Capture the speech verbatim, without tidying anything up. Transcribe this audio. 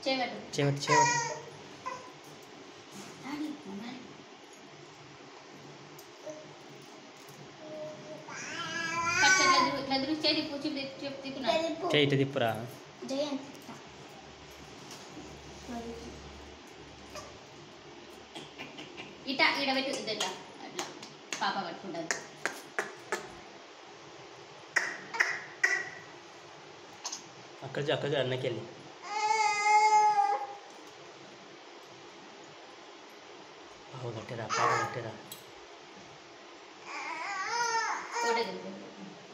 చేయవట్టు చేయవట్టు చేయవట్టు చేయి ఇటు తిప్పురా. జయంత్ ఇట ఈడ పెట్టి ఇట్లా అట్లా పాప పట్టుకుంటుంది. అక్కడ అక్కడ అన్నకెళ్ళి పావు కట్టేరా పావు కట్టేరా.